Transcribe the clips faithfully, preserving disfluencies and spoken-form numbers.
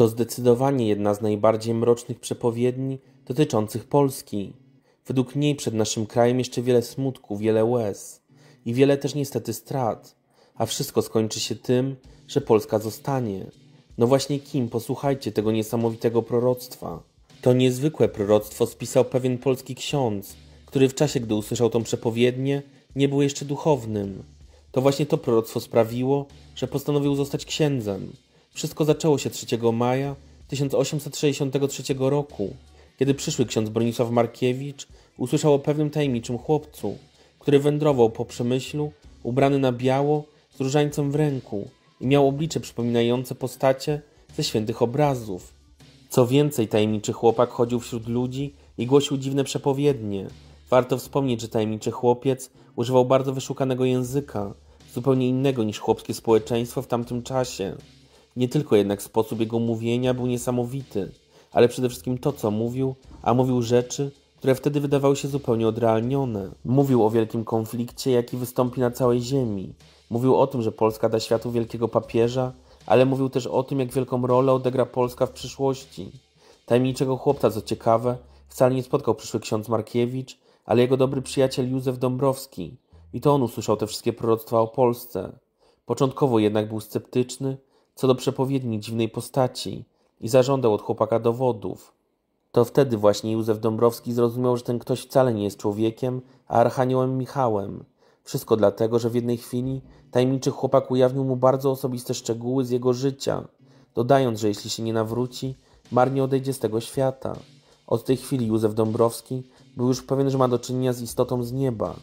To zdecydowanie jedna z najbardziej mrocznych przepowiedni dotyczących Polski. Według niej przed naszym krajem jeszcze wiele smutku, wiele łez i wiele też niestety strat, a wszystko skończy się tym, że Polska zostanie. No właśnie kim? Posłuchajcie tego niesamowitego proroctwa. To niezwykłe proroctwo spisał pewien polski ksiądz, który w czasie, gdy usłyszał tą przepowiednię, nie był jeszcze duchownym. To właśnie to proroctwo sprawiło, że postanowił zostać księdzem. Wszystko zaczęło się trzeciego maja tysiąc osiemset sześćdziesiątego trzeciego roku, kiedy przyszły ksiądz Bronisław Markiewicz usłyszał o pewnym tajemniczym chłopcu, który wędrował po Przemyślu, ubrany na biało, z różańcem w ręku i miał oblicze przypominające postacie ze świętych obrazów. Co więcej, tajemniczy chłopak chodził wśród ludzi i głosił dziwne przepowiednie. Warto wspomnieć, że tajemniczy chłopiec używał bardzo wyszukanego języka, zupełnie innego niż chłopskie społeczeństwo w tamtym czasie. Nie tylko jednak sposób jego mówienia był niesamowity, ale przede wszystkim to, co mówił, a mówił rzeczy, które wtedy wydawały się zupełnie odrealnione. Mówił o wielkim konflikcie, jaki wystąpi na całej ziemi. Mówił o tym, że Polska da światu wielkiego papieża, ale mówił też o tym, jak wielką rolę odegra Polska w przyszłości. Tajemniczego chłopca, co ciekawe, wcale nie spotkał przyszły ksiądz Markiewicz, ale jego dobry przyjaciel Józef Dąbrowski. I to on usłyszał te wszystkie proroctwa o Polsce. Początkowo jednak był sceptyczny co do przepowiedni dziwnej postaci i zażądał od chłopaka dowodów. To wtedy właśnie Józef Dąbrowski zrozumiał, że ten ktoś wcale nie jest człowiekiem, a archaniołem Michałem. Wszystko dlatego, że w jednej chwili tajemniczy chłopak ujawnił mu bardzo osobiste szczegóły z jego życia, dodając, że jeśli się nie nawróci, marnie odejdzie z tego świata. Od tej chwili Józef Dąbrowski był już pewien, że ma do czynienia z istotą z nieba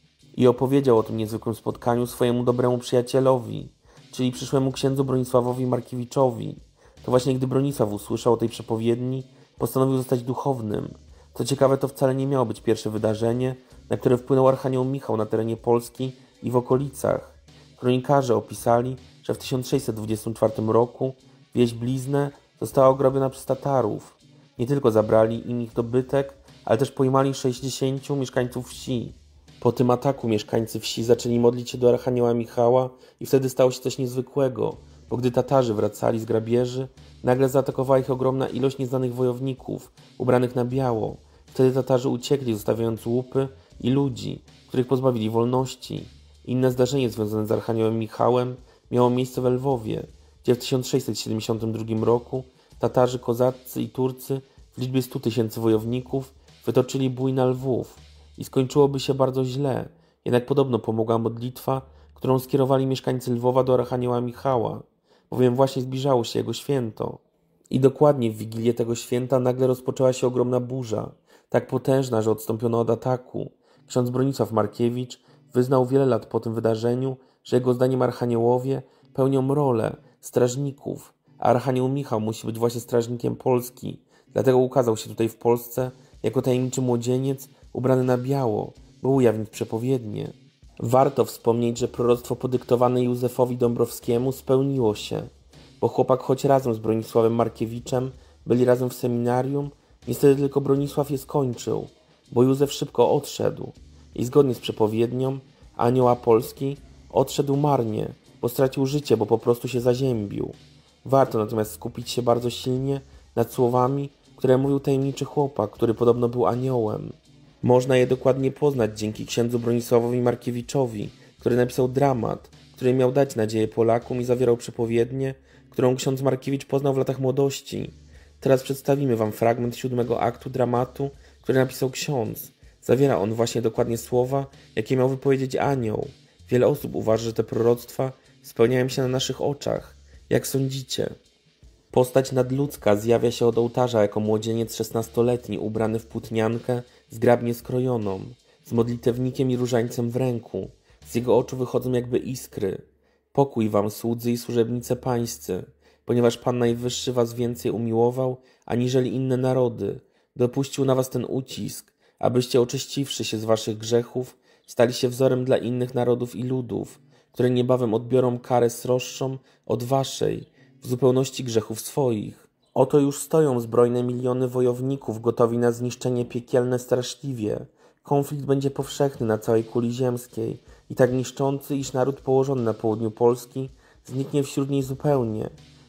i opowiedział o tym niezwykłym spotkaniu swojemu dobremu przyjacielowi, czyli przyszłemu księdzu Bronisławowi Markiewiczowi. To właśnie gdy Bronisław usłyszał o tej przepowiedni, postanowił zostać duchownym. Co ciekawe, to wcale nie miało być pierwsze wydarzenie, na które wpłynął archanioł Michał na terenie Polski i w okolicach. Kronikarze opisali, że w tysiąc sześćset dwudziestym czwartym roku wieś Bliznę została ogrobiona przez Tatarów. Nie tylko zabrali im ich dobytek, ale też pojmali sześćdziesięciu mieszkańców wsi. Po tym ataku mieszkańcy wsi zaczęli modlić się do archanioła Michała i wtedy stało się coś niezwykłego, bo gdy Tatarzy wracali z grabieży, nagle zaatakowała ich ogromna ilość nieznanych wojowników, ubranych na biało. Wtedy Tatarzy uciekli, zostawiając łupy i ludzi, których pozbawili wolności. Inne zdarzenie związane z archaniołem Michałem miało miejsce w Lwowie, gdzie w tysiąc sześćset siedemdziesiątym drugim roku Tatarzy, kozaccy i Turcy w liczbie stu tysięcy wojowników wytoczyli bój na Lwów i skończyłoby się bardzo źle, jednak podobno pomogła modlitwa, którą skierowali mieszkańcy Lwowa do archanioła Michała, bowiem właśnie zbliżało się jego święto. I dokładnie w wigilię tego święta nagle rozpoczęła się ogromna burza, tak potężna, że odstąpiono od ataku. Ksiądz Bronisław Markiewicz wyznał wiele lat po tym wydarzeniu, że jego zdaniem archaniołowie pełnią rolę strażników, a archanioł Michał musi być właśnie strażnikiem Polski. Dlatego ukazał się tutaj w Polsce jako tajemniczy młodzieniec ubrany na biało, by ujawnić przepowiednie. Warto wspomnieć, że proroctwo podyktowane Józefowi Dąbrowskiemu spełniło się, bo chłopak choć razem z Bronisławem Markiewiczem byli razem w seminarium, niestety tylko Bronisław je skończył, bo Józef szybko odszedł i zgodnie z przepowiednią anioła Polski odszedł marnie, bo stracił życie, bo po prostu się zaziębił. Warto natomiast skupić się bardzo silnie nad słowami, które mówił tajemniczy chłopak, który podobno był aniołem. Można je dokładnie poznać dzięki księdzu Bronisławowi Markiewiczowi, który napisał dramat, który miał dać nadzieję Polakom i zawierał przepowiednię, którą ksiądz Markiewicz poznał w latach młodości. Teraz przedstawimy wam fragment siódmego aktu dramatu, który napisał ksiądz. Zawiera on właśnie dokładnie słowa, jakie miał wypowiedzieć anioł. Wiele osób uważa, że te proroctwa spełniają się na naszych oczach. Jak sądzicie? Postać nadludzka zjawia się od ołtarza jako młodzieniec szesnastoletni ubrany w płótniankę zgrabnie skrojoną, z modlitewnikiem i różańcem w ręku. Z jego oczu wychodzą jakby iskry. Pokój wam, słudzy i służebnice pańscy, ponieważ Pan Najwyższy was więcej umiłował, aniżeli inne narody. Dopuścił na was ten ucisk, abyście oczyściwszy się z waszych grzechów, stali się wzorem dla innych narodów i ludów, które niebawem odbiorą karę sroższą od waszej, w zupełności grzechów swoich. Oto już stoją zbrojne miliony wojowników gotowi na zniszczenie piekielne straszliwie. Konflikt będzie powszechny na całej kuli ziemskiej i tak niszczący, iż naród położony na południu Polski zniknie wśród niej zupełnie.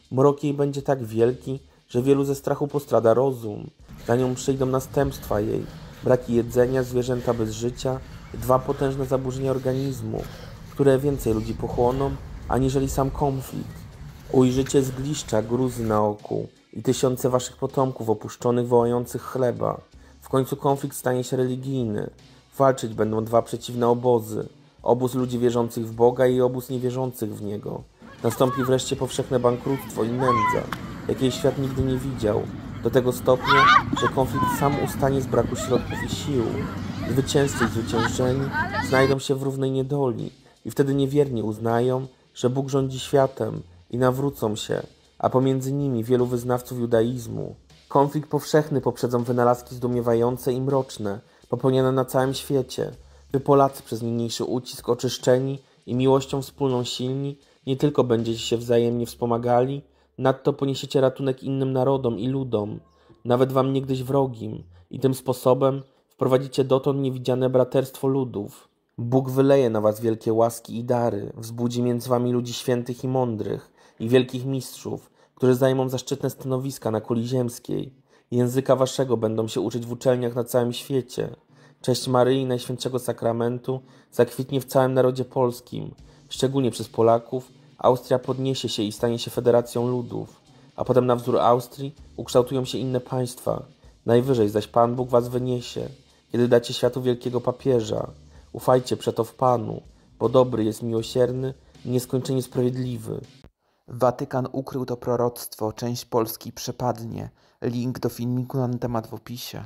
Mrok jej będzie tak wielki, że wielu ze strachu postrada rozum. Na nią przyjdą następstwa jej, braki jedzenia, zwierzęta bez życia i dwa potężne zaburzenia organizmu, które więcej ludzi pochłoną, aniżeli sam konflikt. Ujrzycie zgliszcza, gruzy na oku i tysiące waszych potomków opuszczonych, wołających chleba. W końcu konflikt stanie się religijny. Walczyć będą dwa przeciwne obozy. Obóz ludzi wierzących w Boga i obóz niewierzących w Niego. Nastąpi wreszcie powszechne bankructwo i nędza, jakiej świat nigdy nie widział, do tego stopnia, że konflikt sam ustanie z braku środków i sił. Zwycięzcy i zwyciężeni znajdą się w równej niedoli i wtedy niewierni uznają, że Bóg rządzi światem i nawrócą się, a pomiędzy nimi wielu wyznawców judaizmu. Konflikt powszechny poprzedzą wynalazki zdumiewające i mroczne, popełniane na całym świecie. Wy Polacy przez niniejszy ucisk oczyszczeni i miłością wspólną silni nie tylko będziecie się wzajemnie wspomagali, nadto poniesiecie ratunek innym narodom i ludom, nawet wam niegdyś wrogim, i tym sposobem wprowadzicie dotąd niewidziane braterstwo ludów. Bóg wyleje na was wielkie łaski i dary, wzbudzi między wami ludzi świętych i mądrych i wielkich mistrzów, którzy zajmą zaszczytne stanowiska na kuli ziemskiej. Języka waszego będą się uczyć w uczelniach na całym świecie. Cześć Maryi Najświętszego Sakramentu zakwitnie w całym narodzie polskim. Szczególnie przez Polaków Austria podniesie się i stanie się federacją ludów, a potem na wzór Austrii ukształtują się inne państwa. Najwyżej zaś Pan Bóg was wyniesie, kiedy dacie światu wielkiego papieża. Ufajcie przeto w Panu, bo dobry jest, miłosierny i nieskończenie sprawiedliwy. Watykan ukrył to proroctwo, część Polski przepadnie. Link do filmiku na ten temat w opisie.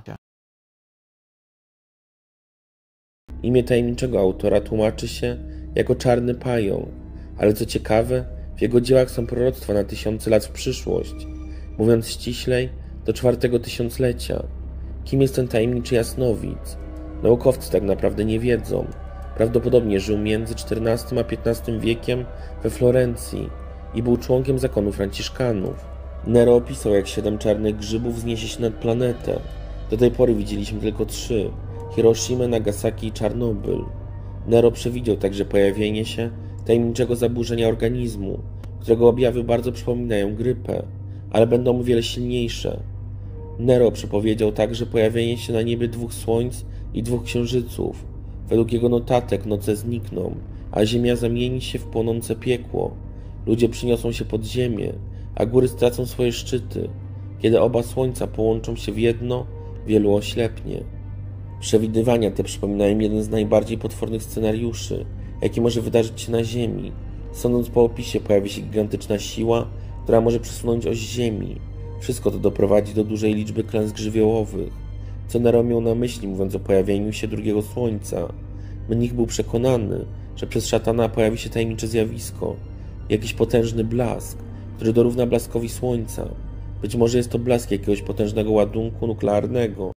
Imię tajemniczego autora tłumaczy się jako Czarny Pająk, ale co ciekawe, w jego dziełach są proroctwa na tysiące lat w przyszłość. Mówiąc ściślej, do czwartego tysiąclecia. Kim jest ten tajemniczy jasnowic? Naukowcy tak naprawdę nie wiedzą. Prawdopodobnie żył między czternastym a piętnastym wiekiem we Florencji i był członkiem zakonu franciszkanów. Nero opisał, jak siedem czarnych grzybów wzniesie się nad planetę. Do tej pory widzieliśmy tylko trzy: Hiroshimę, Nagasaki i Czarnobyl. Nero przewidział także pojawienie się tajemniczego zaburzenia organizmu, którego objawy bardzo przypominają grypę, ale będą o wiele silniejsze. Nero przepowiedział także pojawienie się na niebie dwóch słońc i dwóch księżyców. Według jego notatek noce znikną, a ziemia zamieni się w płonące piekło. Ludzie przyniosą się pod ziemię, a góry stracą swoje szczyty. Kiedy oba słońca połączą się w jedno, wielu oślepnie. Przewidywania te przypominają jeden z najbardziej potwornych scenariuszy, jaki może wydarzyć się na Ziemi. Sądząc po opisie, pojawi się gigantyczna siła, która może przesunąć oś Ziemi. Wszystko to doprowadzi do dużej liczby klęsk żywiołowych. Co Nero miał na myśli, mówiąc o pojawieniu się drugiego słońca? Mnich był przekonany, że przez szatana pojawi się tajemnicze zjawisko, jakiś potężny blask, który dorówna blaskowi słońca. Być może jest to blask jakiegoś potężnego ładunku nuklearnego.